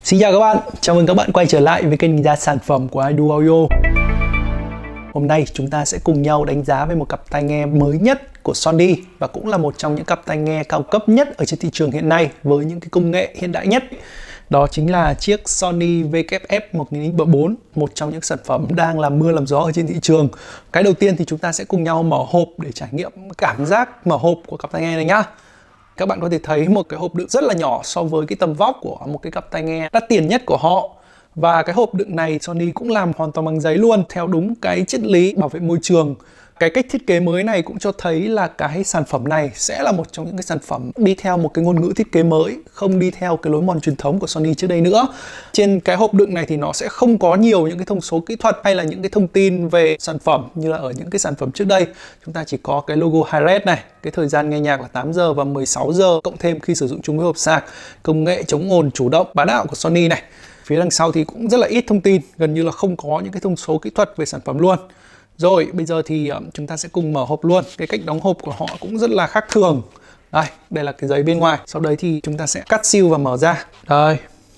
Xin chào các bạn, chào mừng các bạn quay trở lại với kênh đánh giá sản phẩm của iDo Audio. Hôm nay chúng ta sẽ cùng nhau đánh giá về một cặp tai nghe mới nhất của Sony và cũng là một trong những cặp tai nghe cao cấp nhất ở trên thị trường hiện nay với những cái công nghệ hiện đại nhất. Đó chính là chiếc Sony VKF-1000X4, một trong những sản phẩm đang làm mưa làm gió ở trên thị trường. Cái đầu tiên thì chúng ta sẽ cùng nhau mở hộp để trải nghiệm cảm giác mở hộp của cặp tai nghe này nhá. Các bạn có thể thấy một cái hộp đựng rất là nhỏ so với cái tầm vóc của một cái cặp tai nghe đắt tiền nhất của họ. Và cái hộp đựng này Sony cũng làm hoàn toàn bằng giấy luôn, theo đúng cái triết lý bảo vệ môi trường. Cái cách thiết kế mới này cũng cho thấy là cái sản phẩm này sẽ là một trong những cái sản phẩm đi theo một cái ngôn ngữ thiết kế mới, không đi theo cái lối mòn truyền thống của Sony trước đây nữa. Trên cái hộp đựng này thì nó sẽ không có nhiều những cái thông số kỹ thuật hay là những cái thông tin về sản phẩm như là ở những cái sản phẩm trước đây. Chúng ta chỉ có cái logo Hi-Res này, cái thời gian nghe nhạc là 8 giờ và 16 giờ, cộng thêm khi sử dụng chung với hộp sạc, công nghệ chống ồn chủ động bá đạo của Sony này. Phía đằng sau thì cũng rất là ít thông tin, gần như là không có những cái thông số kỹ thuật về sản phẩm luôn. Rồi, bây giờ thì chúng ta sẽ cùng mở hộp luôn. Cái cách đóng hộp của họ cũng rất là khác thường. Đây là cái giấy bên ngoài. Sau đấy thì chúng ta sẽ cắt seal và mở ra. Đây.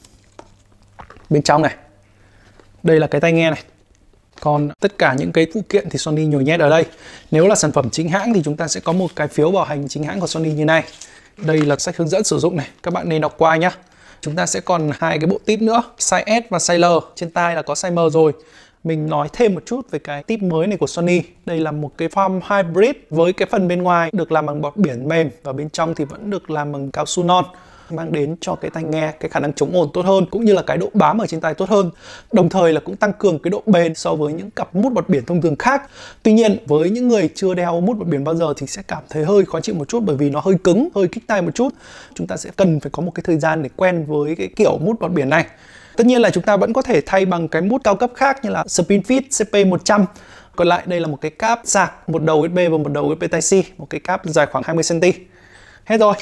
Bên trong này. Đây là cái tai nghe này. Còn tất cả những cái phụ kiện thì Sony nhồi nhét ở đây. Nếu là sản phẩm chính hãng thì chúng ta sẽ có một cái phiếu bảo hành chính hãng của Sony như này. Đây là sách hướng dẫn sử dụng này. Các bạn nên đọc qua nhá. Chúng ta sẽ còn hai cái bộ tip nữa, size S và size L. Trên tai là có size M rồi. Mình nói thêm một chút về cái tip mới này của Sony. Đây là một cái form hybrid với cái phần bên ngoài được làm bằng bọt biển mềm và bên trong thì vẫn được làm bằng cao su non, mang đến cho cái tai nghe cái khả năng chống ồn tốt hơn cũng như là cái độ bám ở trên tai tốt hơn. Đồng thời là cũng tăng cường cái độ bền so với những cặp mút bọt biển thông thường khác. Tuy nhiên với những người chưa đeo mút bọt biển bao giờ thì sẽ cảm thấy hơi khó chịu một chút bởi vì nó hơi cứng, hơi kích tai một chút. Chúng ta sẽ cần phải có một cái thời gian để quen với cái kiểu mút bọt biển này. Tất nhiên là chúng ta vẫn có thể thay bằng cái mút cao cấp khác như là Spinfit CP100. Còn lại đây là một cái cáp sạc, một đầu USB và một đầu USB Type-C, một cái cáp dài khoảng 20 cm. Hết rồi.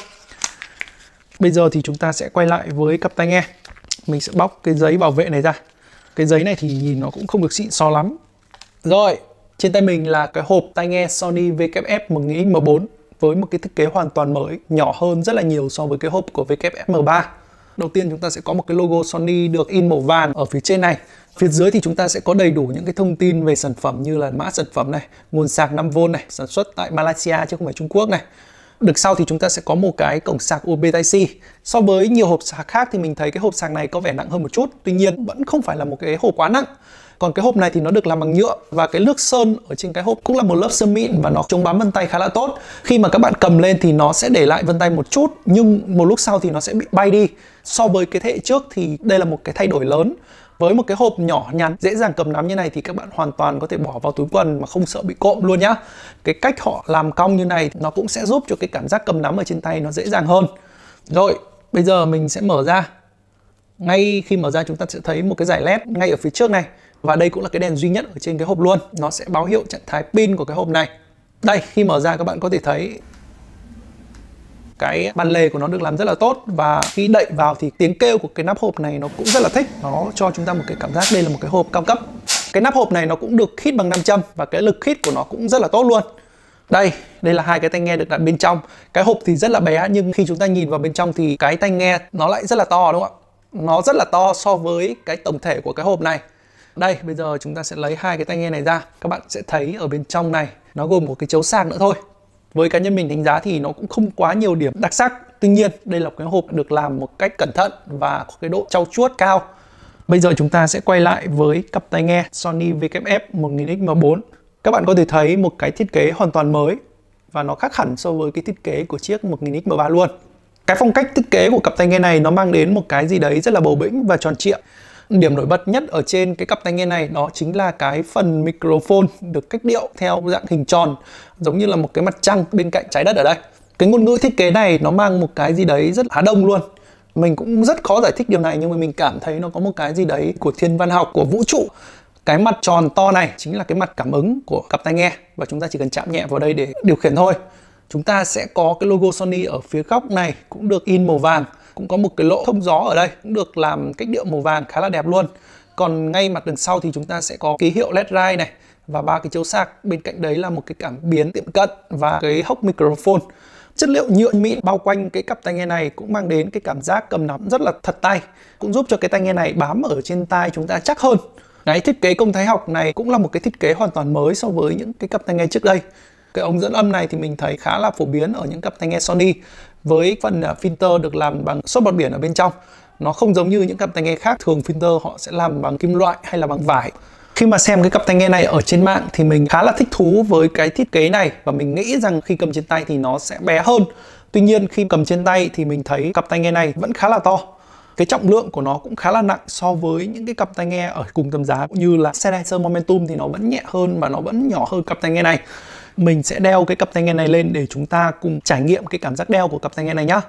Bây giờ thì chúng ta sẽ quay lại với cặp tai nghe. Mình sẽ bóc cái giấy bảo vệ này ra. Cái giấy này thì nhìn nó cũng không được xịn xò lắm. Rồi, trên tay mình là cái hộp tai nghe Sony VKF-1000X4 với một cái thiết kế hoàn toàn mới, nhỏ hơn rất là nhiều so với cái hộp của VKF-M3. Đầu tiên chúng ta sẽ có một cái logo Sony được in màu vàng ở phía trên này. Phía dưới thì chúng ta sẽ có đầy đủ những cái thông tin về sản phẩm như là mã sản phẩm này, nguồn sạc 5V này, sản xuất tại Malaysia chứ không phải Trung Quốc này. Được sau thì chúng ta sẽ có một cái cổng sạc USB Type-C. So với nhiều hộp sạc khác thì mình thấy cái hộp sạc này có vẻ nặng hơn một chút. Tuy nhiên vẫn không phải là một cái hộp quá nặng. Còn cái hộp này thì nó được làm bằng nhựa và cái nước sơn ở trên cái hộp cũng là một lớp sơn mịn và nó chống bám vân tay khá là tốt. Khi mà các bạn cầm lên thì nó sẽ để lại vân tay một chút nhưng một lúc sau thì nó sẽ bị bay đi. So với cái thế hệ trước thì đây là một cái thay đổi lớn. Với một cái hộp nhỏ nhắn, dễ dàng cầm nắm như này thì các bạn hoàn toàn có thể bỏ vào túi quần mà không sợ bị cộm luôn nhá. Cái cách họ làm cong như này nó cũng sẽ giúp cho cái cảm giác cầm nắm ở trên tay nó dễ dàng hơn. Rồi, bây giờ mình sẽ mở ra. Ngay khi mở ra chúng ta sẽ thấy một cái dải LED ngay ở phía trước này. Và đây cũng là cái đèn duy nhất ở trên cái hộp luôn. Nó sẽ báo hiệu trạng thái pin của cái hộp này. Đây, khi mở ra các bạn có thể thấy cái bàn lề của nó được làm rất là tốt. Và khi đậy vào thì tiếng kêu của cái nắp hộp này nó cũng rất là thích. Nó cho chúng ta một cái cảm giác đây là một cái hộp cao cấp. Cái nắp hộp này nó cũng được khít bằng nam châm và cái lực khít của nó cũng rất là tốt luôn. Đây là hai cái tai nghe được đặt bên trong. Cái hộp thì rất là bé nhưng khi chúng ta nhìn vào bên trong thì cái tai nghe nó lại rất là to đúng không ạ? Nó rất là to so với cái tổng thể của cái hộp này. Đây, bây giờ chúng ta sẽ lấy hai cái tai nghe này ra. Các bạn sẽ thấy ở bên trong này nó gồm một cái chấu sạc nữa thôi. Với cá nhân mình đánh giá thì nó cũng không quá nhiều điểm đặc sắc. Tuy nhiên, đây là cái hộp được làm một cách cẩn thận và có cái độ trau chuốt cao. Bây giờ chúng ta sẽ quay lại với cặp tai nghe Sony VKF-1000X4. Các bạn có thể thấy một cái thiết kế hoàn toàn mới và nó khác hẳn so với cái thiết kế của chiếc 1000X3 luôn. Cái phong cách thiết kế của cặp tai nghe này nó mang đến một cái gì đấy rất là bầu bĩnh và tròn trịa. Điểm nổi bật nhất ở trên cái cặp tai nghe này đó chính là cái phần microphone được cách điệu theo dạng hình tròn, giống như là một cái mặt trăng bên cạnh trái đất ở đây. Cái ngôn ngữ thiết kế này nó mang một cái gì đấy rất Á Đông luôn. Mình cũng rất khó giải thích điều này nhưng mà mình cảm thấy nó có một cái gì đấy của thiên văn học, của vũ trụ. Cái mặt tròn to này chính là cái mặt cảm ứng của cặp tai nghe và chúng ta chỉ cần chạm nhẹ vào đây để điều khiển thôi. Chúng ta sẽ có cái logo Sony ở phía góc này cũng được in màu vàng. Cũng có một cái lỗ thông gió ở đây cũng được làm cách điệu màu vàng khá là đẹp luôn. Còn ngay mặt đằng sau thì chúng ta sẽ có ký hiệu LED Ride này và ba cái chấu sạc. Bên cạnh đấy là một cái cảm biến tiệm cận và cái hốc microphone. Chất liệu nhựa mịn bao quanh cái cặp tai nghe này cũng mang đến cái cảm giác cầm nắm rất là thật tay, cũng giúp cho cái tai nghe này bám ở trên tai chúng ta chắc hơn. Cái thiết kế công thái học này cũng là một cái thiết kế hoàn toàn mới so với những cái cặp tai nghe trước đây. Cái ống dẫn âm này thì mình thấy khá là phổ biến ở những cặp tai nghe Sony, với phần filter được làm bằng xốp bọt biển ở bên trong. Nó không giống như những cặp tai nghe khác, thường filter họ sẽ làm bằng kim loại hay là bằng vải. Khi mà xem cái cặp tai nghe này ở trên mạng thì mình khá là thích thú với cái thiết kế này, và mình nghĩ rằng khi cầm trên tay thì nó sẽ bé hơn. Tuy nhiên khi cầm trên tay thì mình thấy cặp tai nghe này vẫn khá là to. Cái trọng lượng của nó cũng khá là nặng so với những cái cặp tai nghe ở cùng tầm giá, cũng như là Sennheiser Momentum thì nó vẫn nhẹ hơn và nó vẫn nhỏ hơn cặp tai nghe này. Mình sẽ đeo cái cặp tai nghe này lên để chúng ta cùng trải nghiệm cái cảm giác đeo của cặp tai nghe này nhá.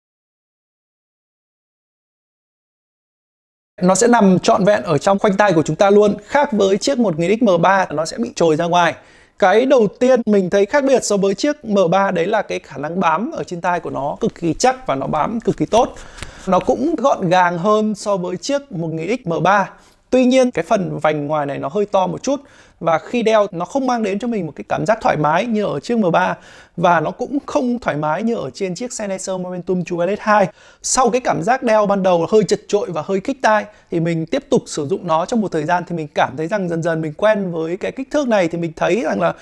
Nó sẽ nằm trọn vẹn ở trong khoanh tay của chúng ta luôn, khác với chiếc 1000X M3 nó sẽ bị trồi ra ngoài. Cái đầu tiên mình thấy khác biệt so với chiếc M3 đấy là cái khả năng bám ở trên tai của nó cực kỳ chắc và nó bám cực kỳ tốt. Nó cũng gọn gàng hơn so với chiếc 1000X M3. Tuy nhiên cái phần vành ngoài này nó hơi to một chút, và khi đeo nó không mang đến cho mình một cái cảm giác thoải mái như ở chiếc M3, và nó cũng không thoải mái như ở trên chiếc Sennheiser Momentum True Wireless 2. Sau cái cảm giác đeo ban đầu hơi chật chội và hơi kích tai thì mình tiếp tục sử dụng nó trong một thời gian thì mình cảm thấy rằng dần dần mình quen với cái kích thước này, thì mình thấy rằng là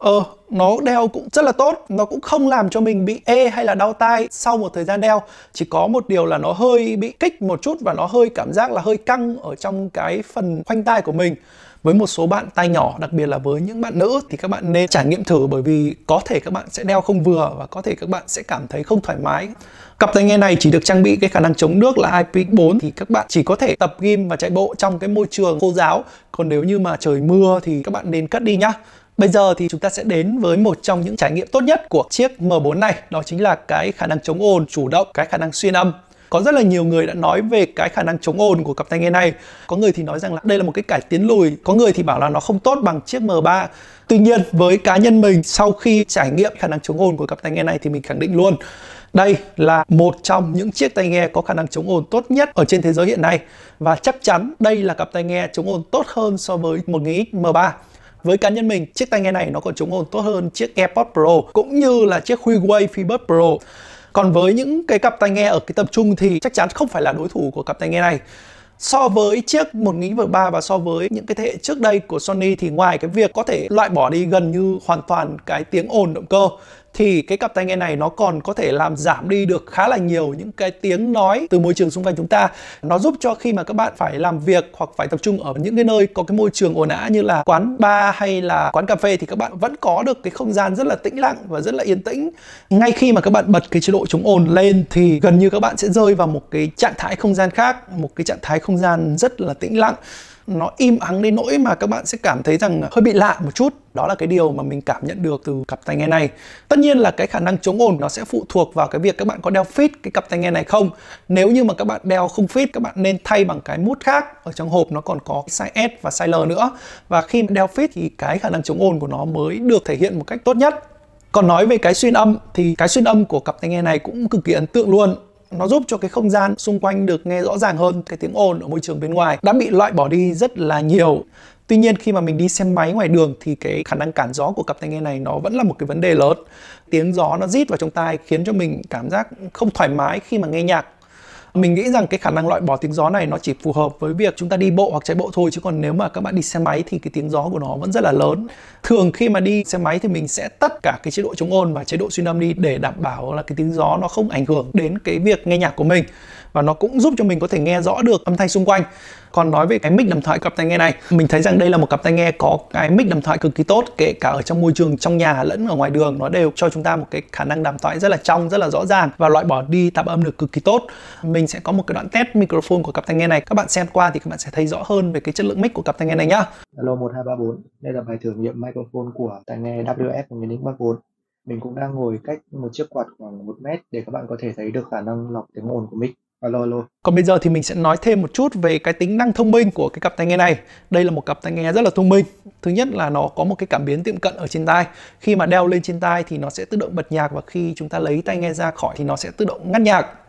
nó đeo cũng rất là tốt. Nó cũng không làm cho mình bị ê hay là đau tai sau một thời gian đeo. Chỉ có một điều là nó hơi bị kích một chút, và nó hơi cảm giác là hơi căng ở trong cái phần khoanh tai của mình. Với một số bạn tai nhỏ, đặc biệt là với những bạn nữ, thì các bạn nên trải nghiệm thử, bởi vì có thể các bạn sẽ đeo không vừa và có thể các bạn sẽ cảm thấy không thoải mái. Cặp tai nghe này chỉ được trang bị cái khả năng chống nước là IPX4, thì các bạn chỉ có thể tập gym và chạy bộ trong cái môi trường khô ráo. Còn nếu như mà trời mưa thì các bạn nên cất đi nhá. Bây giờ thì chúng ta sẽ đến với một trong những trải nghiệm tốt nhất của chiếc M4 này, đó chính là cái khả năng chống ồn chủ động, cái khả năng xuyên âm. Có rất là nhiều người đã nói về cái khả năng chống ồn của cặp tai nghe này. Có người thì nói rằng là đây là một cái cải tiến lùi, có người thì bảo là nó không tốt bằng chiếc M3. Tuy nhiên với cá nhân mình, sau khi trải nghiệm khả năng chống ồn của cặp tai nghe này thì mình khẳng định luôn, đây là một trong những chiếc tai nghe có khả năng chống ồn tốt nhất ở trên thế giới hiện nay. Và chắc chắn đây là cặp tai nghe chống ồn tốt hơn so với 1000X M3. Với cá nhân mình, chiếc tai nghe này nó còn chống ồn tốt hơn chiếc AirPods Pro cũng như là chiếc Huawei FreeBuds Pro. Còn với những cái cặp tai nghe ở cái tầm trung thì chắc chắn không phải là đối thủ của cặp tai nghe này. So với chiếc 1000X M3 và so với những cái thế hệ trước đây của Sony thì ngoài cái việc có thể loại bỏ đi gần như hoàn toàn cái tiếng ồn động cơ, thì cái cặp tai nghe này nó còn có thể làm giảm đi được khá là nhiều những cái tiếng nói từ môi trường xung quanh chúng ta. Nó giúp cho khi mà các bạn phải làm việc hoặc phải tập trung ở những cái nơi có cái môi trường ồn ào như là quán bar hay là quán cà phê, thì các bạn vẫn có được cái không gian rất là tĩnh lặng và rất là yên tĩnh. Ngay khi mà các bạn bật cái chế độ chống ồn lên thì gần như các bạn sẽ rơi vào một cái trạng thái không gian khác, một cái trạng thái không gian rất là tĩnh lặng. Nó im ắng đến nỗi mà các bạn sẽ cảm thấy rằng hơi bị lạ một chút. Đó là cái điều mà mình cảm nhận được từ cặp tai nghe này. Tất nhiên là cái khả năng chống ồn nó sẽ phụ thuộc vào cái việc các bạn có đeo fit cái cặp tai nghe này không. Nếu như mà các bạn đeo không fit, các bạn nên thay bằng cái mút khác. Ở trong hộp nó còn có size S và size L nữa. Và khi đeo fit thì cái khả năng chống ồn của nó mới được thể hiện một cách tốt nhất. Còn nói về cái xuyên âm thì cái xuyên âm của cặp tai nghe này cũng cực kỳ ấn tượng luôn. Nó giúp cho cái không gian xung quanh được nghe rõ ràng hơn. Cái tiếng ồn ở môi trường bên ngoài đã bị loại bỏ đi rất là nhiều. Tuy nhiên khi mà mình đi xe máy ngoài đường thì cái khả năng cản gió của cặp tai nghe này nó vẫn là một cái vấn đề lớn. Tiếng gió nó rít vào trong tai khiến cho mình cảm giác không thoải mái khi mà nghe nhạc. Mình nghĩ rằng cái khả năng loại bỏ tiếng gió này nó chỉ phù hợp với việc chúng ta đi bộ hoặc chạy bộ thôi, chứ còn nếu mà các bạn đi xe máy thì cái tiếng gió của nó vẫn rất là lớn. Thường khi mà đi xe máy thì mình sẽ tắt cả cái chế độ chống ồn và chế độ xuyên âm đi để đảm bảo là cái tiếng gió nó không ảnh hưởng đến cái việc nghe nhạc của mình, và nó cũng giúp cho mình có thể nghe rõ được âm thanh xung quanh. Còn nói về cái mic đàm thoại cặp tai nghe này, mình thấy rằng đây là một cặp tai nghe có cái mic đàm thoại cực kỳ tốt, kể cả ở trong môi trường trong nhà lẫn ở ngoài đường, nó đều cho chúng ta một cái khả năng đàm thoại rất là trong, rất là rõ ràng và loại bỏ đi tạp âm được cực kỳ tốt. Mình sẽ có một cái đoạn test microphone của cặp tai nghe này, các bạn xem qua thì các bạn sẽ thấy rõ hơn về cái chất lượng mic của cặp tai nghe này nhá. Alo 1234, đây là bài thử nghiệm microphone của tai nghe WF 1000X Mark 4. Mình cũng đang ngồi cách một chiếc quạt khoảng 1 mét để các bạn có thể thấy được khả năng lọc tiếng ồn của mic. Alo. Còn bây giờ thì mình sẽ nói thêm một chút về cái tính năng thông minh của cái cặp tai nghe này. Đây là một cặp tai nghe rất là thông minh. Thứ nhất là nó có một cái cảm biến tiệm cận ở trên tai. Khi mà đeo lên trên tai thì nó sẽ tự động bật nhạc, và khi chúng ta lấy tai nghe ra khỏi thì nó sẽ tự động ngắt nhạc.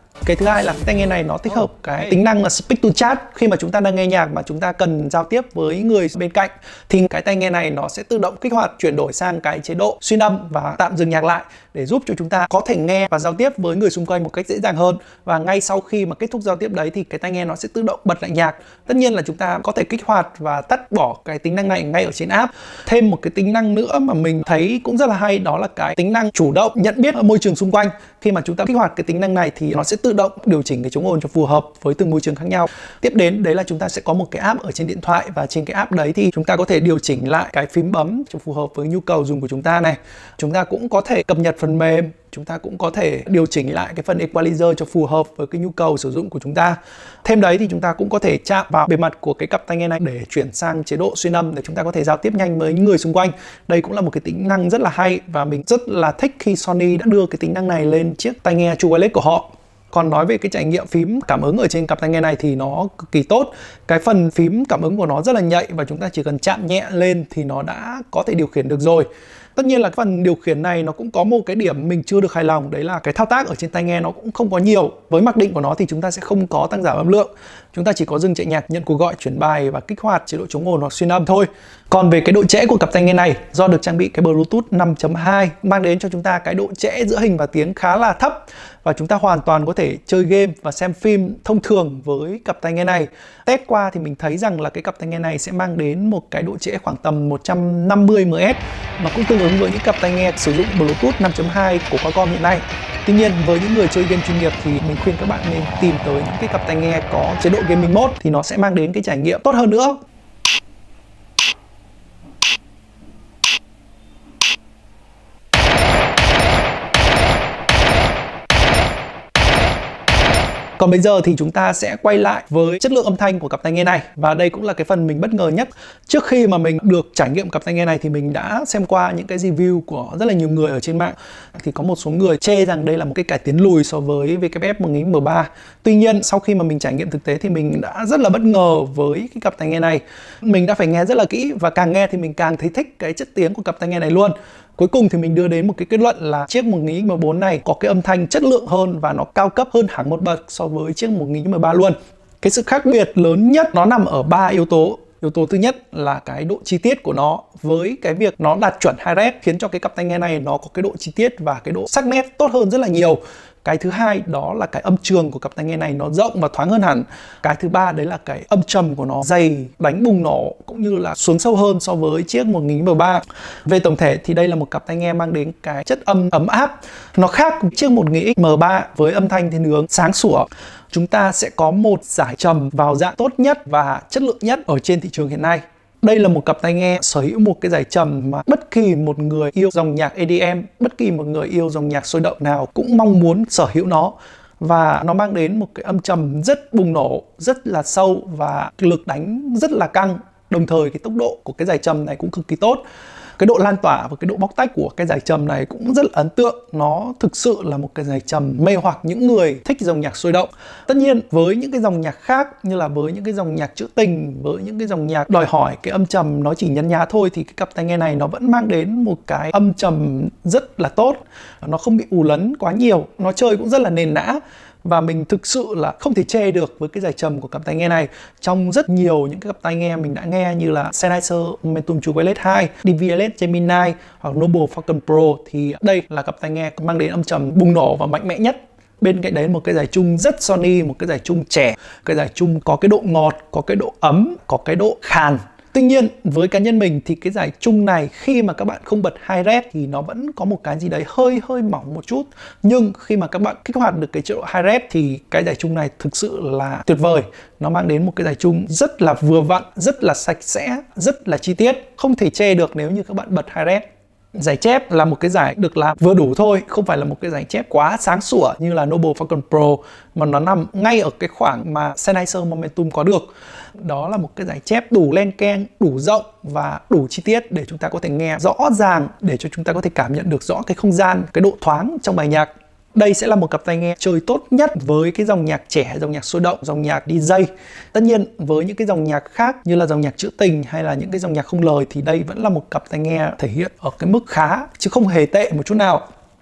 Cái thứ hai là cái tai nghe này nó tích hợp cái tính năng là Speak to Chat. Khi mà chúng ta đang nghe nhạc mà chúng ta cần giao tiếp với người bên cạnh thì cái tai nghe này nó sẽ tự động kích hoạt chuyển đổi sang cái chế độ xuyên âm và tạm dừng nhạc lại để giúp cho chúng ta có thể nghe và giao tiếp với người xung quanh một cách dễ dàng hơn. Và ngay sau khi mà kết thúc giao tiếp đấy thì cái tai nghe nó sẽ tự động bật lại nhạc. Tất nhiên là chúng ta có thể kích hoạt và tắt bỏ cái tính năng này ngay ở trên app. Thêm một cái tính năng nữa mà mình thấy cũng rất là hay, đó là cái tính năng chủ động nhận biết môi trường xung quanh. Khi mà chúng ta kích hoạt cái tính năng này thì nó sẽ tự động điều chỉnh cái chống ồn cho phù hợp với từng môi trường khác nhau. Tiếp đến đấy là chúng ta sẽ có một cái app ở trên điện thoại, và trên cái app đấy thì chúng ta có thể điều chỉnh lại cái phím bấm cho phù hợp với nhu cầu dùng của chúng ta này. Chúng ta cũng có thể cập nhật phần mềm, chúng ta cũng có thể điều chỉnh lại cái phần equalizer cho phù hợp với cái nhu cầu sử dụng của chúng ta. Thêm đấy thì chúng ta cũng có thể chạm vào bề mặt của cái cặp tai nghe này để chuyển sang chế độ xuyên âm để chúng ta có thể giao tiếp nhanh với những người xung quanh. Đây cũng là một cái tính năng rất là hay và mình rất là thích khi Sony đã đưa cái tính năng này lên chiếc tai nghe True Wireless của họ. Còn nói về cái trải nghiệm phím cảm ứng ở trên cặp tai nghe này thì nó cực kỳ tốt. Cái phần phím cảm ứng của nó rất là nhạy và chúng ta chỉ cần chạm nhẹ lên thì nó đã có thể điều khiển được rồi. Tất nhiên là cái phần điều khiển này nó cũng có một cái điểm mình chưa được hài lòng, đấy là cái thao tác ở trên tai nghe nó cũng không có nhiều. Với mặc định của nó thì chúng ta sẽ không có tăng giảm âm lượng. Chúng ta chỉ có dừng chạy nhạc, nhận cuộc gọi, chuyển bài và kích hoạt chế độ chống ồn hoặc xuyên âm thôi. Còn về cái độ trễ của cặp tai nghe này, do được trang bị cái Bluetooth 5.2 mang đến cho chúng ta cái độ trễ giữa hình và tiếng khá là thấp, và chúng ta hoàn toàn có thể chơi game và xem phim thông thường với cặp tai nghe này. Test qua thì mình thấy rằng là cái cặp tai nghe này sẽ mang đến một cái độ trễ khoảng tầm 150 ms, mà cũng tương ứng với những cặp tai nghe sử dụng Bluetooth 5.2 của Qualcomm hiện nay. Tuy nhiên với những người chơi game chuyên nghiệp thì mình khuyên các bạn nên tìm tới những cái cặp tai nghe có chế độ gaming mode thì nó sẽ mang đến cái trải nghiệm tốt hơn nữa. Còn bây giờ thì chúng ta sẽ quay lại với chất lượng âm thanh của cặp tai nghe này. Và đây cũng là cái phần mình bất ngờ nhất. Trước khi mà mình được trải nghiệm cặp tai nghe này thì mình đã xem qua những cái review của rất là nhiều người ở trên mạng. Thì có một số người chê rằng đây là một cái cải tiến lùi so với VKF 1000M3. Tuy nhiên sau khi mà mình trải nghiệm thực tế thì mình đã rất là bất ngờ với cái cặp tai nghe này. Mình đã phải nghe rất là kỹ và càng nghe thì mình càng thấy thích cái chất tiếng của cặp tai nghe này luôn. Cuối cùng thì mình đưa đến một cái kết luận là chiếc 1000M4 này có cái âm thanh chất lượng hơn và nó cao cấp hơn hẳn một bậc so với chiếc 1000M3 luôn. Cái sự khác biệt lớn nhất nó nằm ở 3 yếu tố. Yếu tố thứ nhất là cái độ chi tiết của nó, với cái việc nó đạt chuẩn Hi-Res khiến cho cái cặp tai nghe này nó có cái độ chi tiết và cái độ sắc nét tốt hơn rất là nhiều. Cái thứ hai đó là cái âm trường của cặp tai nghe này nó rộng và thoáng hơn hẳn. Cái thứ ba đấy là cái âm trầm của nó dày, đánh bùng nổ cũng như là xuống sâu hơn so với chiếc 1000M3. Về tổng thể thì đây là một cặp tai nghe mang đến cái chất âm ấm áp. Nó khác chiếc 1000M3 với âm thanh thiên hướng sáng sủa. Chúng ta sẽ có một giải trầm vào dạng tốt nhất và chất lượng nhất ở trên thị trường hiện nay. Đây là một cặp tai nghe sở hữu một cái giải trầm mà bất kỳ một người yêu dòng nhạc EDM, bất kỳ một người yêu dòng nhạc sôi động nào cũng mong muốn sở hữu nó. Và nó mang đến một cái âm trầm rất bùng nổ, rất là sâu và lực đánh rất là căng. Đồng thời cái tốc độ của cái giải trầm này cũng cực kỳ tốt. Cái độ lan tỏa và cái độ bóc tách của cái giải trầm này cũng rất là ấn tượng. Nó thực sự là một cái giải trầm mê hoặc những người thích dòng nhạc sôi động. Tất nhiên với những cái dòng nhạc khác, như là với những cái dòng nhạc trữ tình, với những cái dòng nhạc đòi hỏi cái âm trầm nó chỉ nhấn nhá thôi, thì cái cặp tai nghe này nó vẫn mang đến một cái âm trầm rất là tốt. Nó không bị ù lấn quá nhiều, nó chơi cũng rất là nền nã. Và mình thực sự là không thể chê được với cái giải trầm của cặp tai nghe này. Trong rất nhiều những cái cặp tai nghe mình đã nghe như là Sennheiser Momentum True Wireless 2, DVLS Gemini hoặc Noble Falcon Pro, thì đây là cặp tai nghe mang đến âm trầm bùng nổ và mạnh mẽ nhất. Bên cạnh đấy một cái giải chung rất Sony, một cái giải chung trẻ, cái giải chung có cái độ ngọt, có cái độ ấm, có cái độ khàn. Tuy nhiên với cá nhân mình thì cái giải chung này khi mà các bạn không bật Hi-Res thì nó vẫn có một cái gì đấy hơi mỏng một chút. Nhưng khi mà các bạn kích hoạt được cái chế độ Hi-Res thì cái giải chung này thực sự là tuyệt vời. Nó mang đến một cái giải chung rất là vừa vặn, rất là sạch sẽ, rất là chi tiết. Không thể chê được nếu như các bạn bật Hi-Res. Giải chép là một cái giải được làm vừa đủ thôi, không phải là một cái giải chép quá sáng sủa như là Noble Falcon Pro, mà nó nằm ngay ở cái khoảng mà Sennheiser Momentum có được. Đó là một cái giải chép đủ len keng, đủ rộng và đủ chi tiết để chúng ta có thể nghe rõ ràng, để cho chúng ta có thể cảm nhận được rõ cái không gian, cái độ thoáng trong bài nhạc. Đây sẽ là một cặp tai nghe chơi tốt nhất với cái dòng nhạc trẻ, dòng nhạc sôi động, dòng nhạc DJ. Tất nhiên với những cái dòng nhạc khác như là dòng nhạc trữ tình hay là những cái dòng nhạc không lời thì đây vẫn là một cặp tai nghe thể hiện ở cái mức khá chứ không hề tệ một chút nào.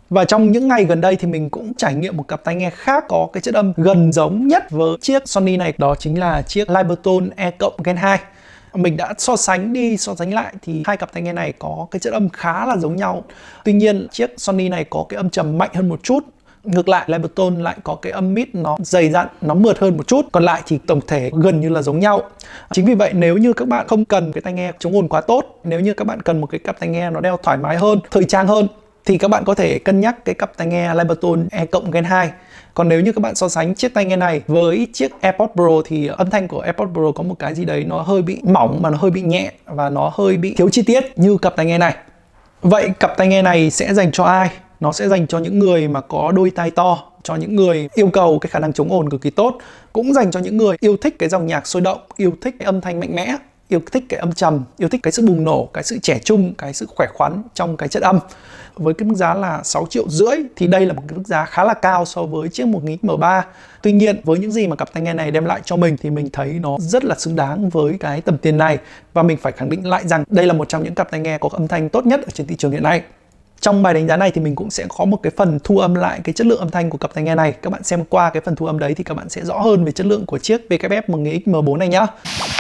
Và trong những ngày gần đây thì mình cũng trải nghiệm một cặp tai nghe khác có cái chất âm gần giống nhất với chiếc Sony này, đó chính là chiếc Libertone E+ Gen 2. Mình đã so sánh đi so sánh lại thì hai cặp tai nghe này có cái chất âm khá là giống nhau. Tuy nhiên chiếc Sony này có cái âm trầm mạnh hơn một chút. Ngược lại Libertone lại có cái âm mid nó dày dặn, nó mượt hơn một chút. Còn lại thì tổng thể gần như là giống nhau. Chính vì vậy nếu như các bạn không cần cái tai nghe chống ồn quá tốt, nếu như các bạn cần một cái cặp tai nghe nó đeo thoải mái hơn, thời trang hơn, thì các bạn có thể cân nhắc cái cặp tai nghe Libertone E+ Gen 2. Còn nếu như các bạn so sánh chiếc tai nghe này với chiếc AirPods Pro thì âm thanh của AirPods Pro có một cái gì đấy nó hơi bị mỏng, mà nó hơi bị nhẹ và nó hơi bị thiếu chi tiết như cặp tai nghe này. Vậy cặp tai nghe này sẽ dành cho ai? Nó sẽ dành cho những người mà có đôi tai to, cho những người yêu cầu cái khả năng chống ồn cực kỳ tốt, cũng dành cho những người yêu thích cái dòng nhạc sôi động, yêu thích cái âm thanh mạnh mẽ, yêu thích cái âm trầm, yêu thích cái sự bùng nổ, cái sự trẻ trung, cái sự khỏe khoắn trong cái chất âm. Với cái mức giá là 6,5 triệu thì đây là một cái mức giá khá là cao so với chiếc 1000X-M3. Tuy nhiên với những gì mà cặp tai nghe này đem lại cho mình thì mình thấy nó rất là xứng đáng với cái tầm tiền này. Và mình phải khẳng định lại rằng đây là một trong những cặp tai nghe có âm thanh tốt nhất ở trên thị trường hiện nay. Trong bài đánh giá này thì mình cũng sẽ có một cái phần thu âm lại cái chất lượng âm thanh của cặp tai nghe này. Các bạn xem qua cái phần thu âm đấy thì các bạn sẽ rõ hơn về chất lượng của chiếc WF 1000X-M4 này nhá.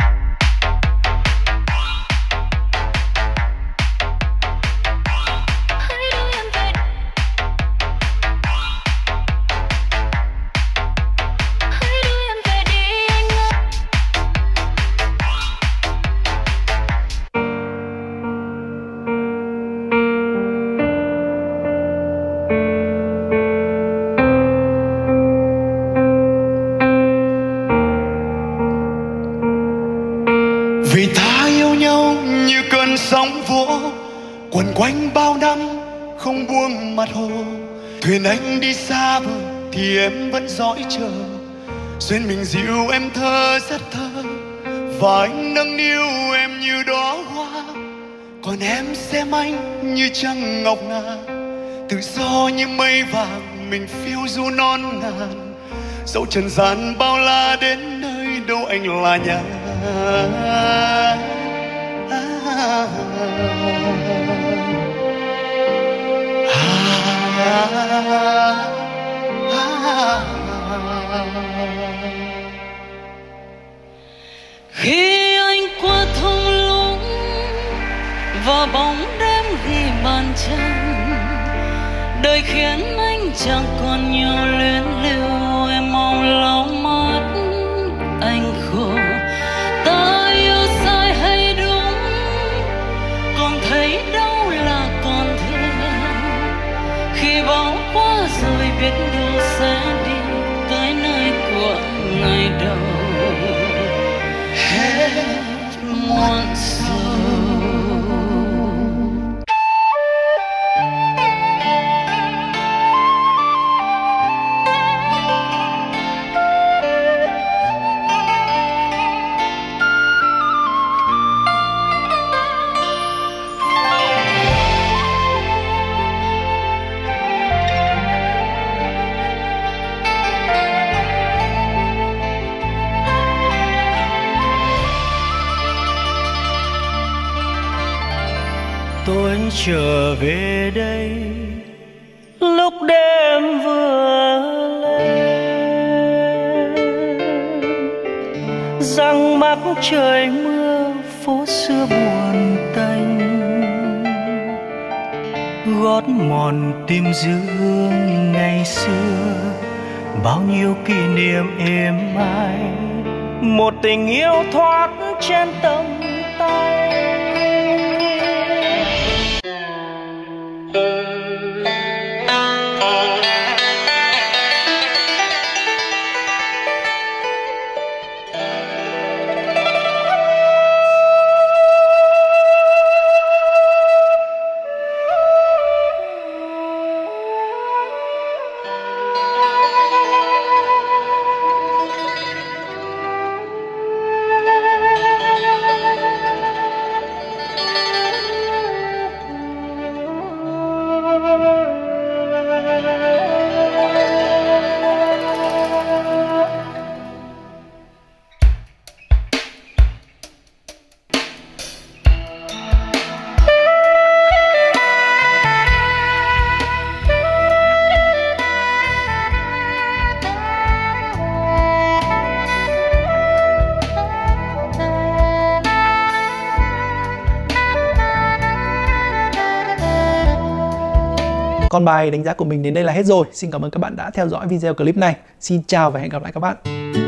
Vì ta yêu nhau như cơn sóng vỗ quẩn quanh bao năm không buông mặt hồ. Thuyền anh đi xa bờ thì em vẫn dõi chờ. Duyên mình dịu em thơ rất thơ, và anh nâng niu em như đóa hoa. Còn em xem anh như trăng ngọc ngà, tự do như mây vàng mình phiêu du non ngàn. Dẫu trần gian bao la đến nơi đâu anh là nhà. Khi anh qua thung lũng và bóng đêm ghi bàn chân, đời khiến anh chẳng còn nhiều luyến lưu. Em mong lau mắt anh khô. Ta yêu sai hay đúng, còn thấy đâu là còn thương. Khi bão qua rồi biết đâu sẽ đi tới nơi của ngày đầu. Hết muộn rồi. Tôi trở về đây lúc đêm vừa lên, răng mắc trời mưa phố xưa buồn tênh, gót mòn tim dương ngày xưa, bao nhiêu kỷ niệm êm ái, một tình yêu thoát trên tầm tay. Còn bài đánh giá của mình đến đây là hết rồi. Xin cảm ơn các bạn đã theo dõi video clip này. Xin chào và hẹn gặp lại các bạn.